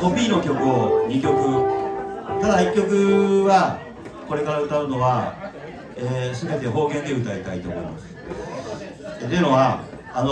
コピーの曲を2曲、ただ1曲はこれから歌うのは、全て方言で歌いたいと思います。というのは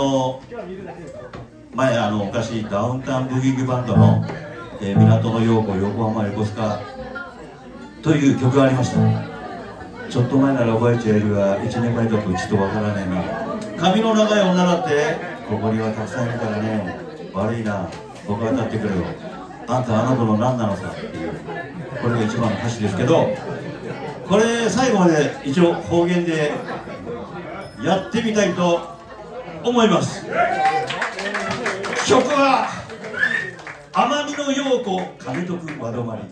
前昔ダウンタウンブギウギバンドの「港の陽子横浜横須賀」という曲がありました。ちょっと前なら覚えちゃえるが1年前だとちょっとわからないな。髪の長い女だってここにはたくさんいるからね、悪いな、僕が歌ってくれよ、あんたあの子の何なのさっていう、これが一番の歌詞ですけど、これ最後まで一応方言でやってみたいと思います。曲は奄美の陽子亀徳和泊まり。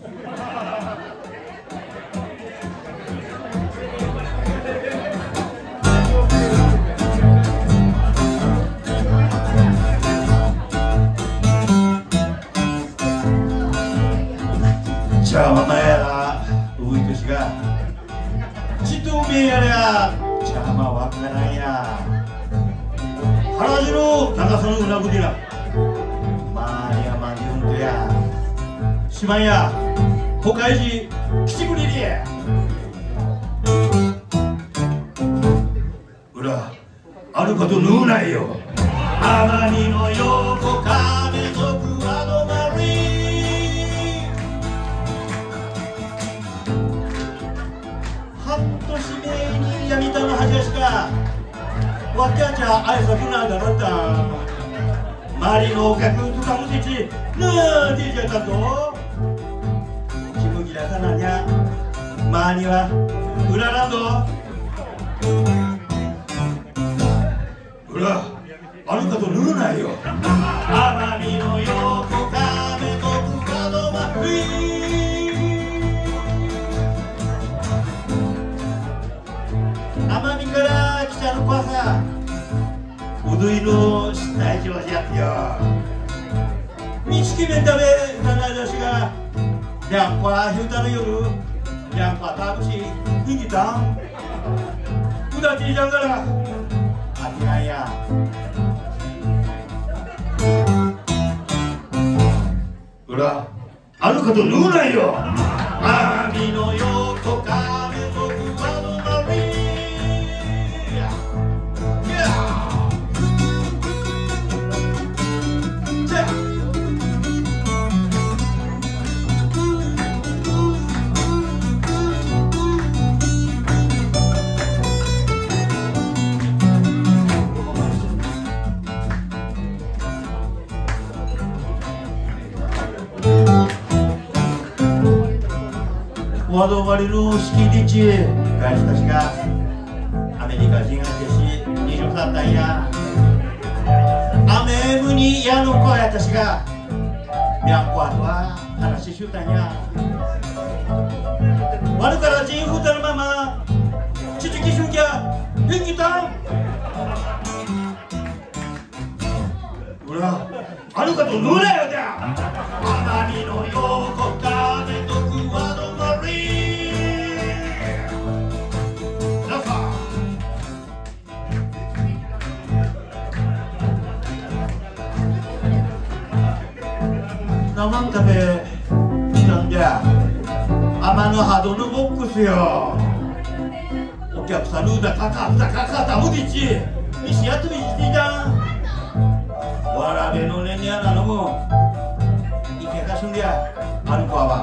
ちゃままやらういとしがちとめやりゃちゃまわからんや原城長さのうなぶりらまあやまんじゅんとやしまんやほかいじきちぶりりやうらあるかとぬうないよ奄美の陽子亀徳和泊まりやみたのはじゃしかわきゃちゃあいさくなだらった周りのお客とかむてちぬーでじゃったときむぎらさなにゃまあにはうららんどうらあるかとぬるないよ奄美の陽子亀徳和泊まり奄美から来たのはさ、うどいのしたい気持ちやってよ。錦麺食べたないだしが、りゃんこはひゅうたの夜、りゃんこはたぶし、いきたん。うだちいじゃんから、あきないや。うら、あるかとぬうないよ。奄美の陽子亀徳和泊まり。和泊まりの敷地地外資たちがアメリカ人がけし23代やアメムにやの子やたしがミャンコアとは話しゅうたんや悪から人ふたのままちちきしゅうきゃへんきたんうらあるかとぬらよだ奄美の陽子亀徳和泊まり生食べしたんじゃ天の波動のボックスよお客さんルーダかかったむぎち西やといじてじゃんわらべのねにゃなのもいけかしゅんりゃある子は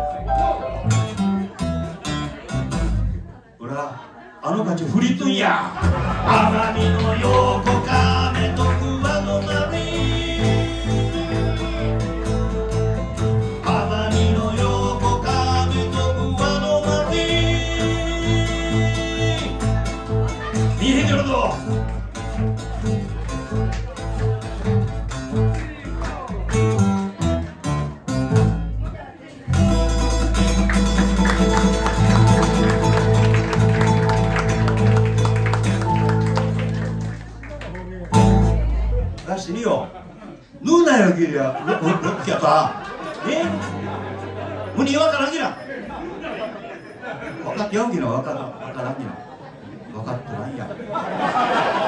ほらあのかちフリットンや奄美の陽子亀徳和泊まりしによ、ぬうなよきりや、ロッキャタ、むにわからんきな。分かってよんきな、分からんきな。分かってないや。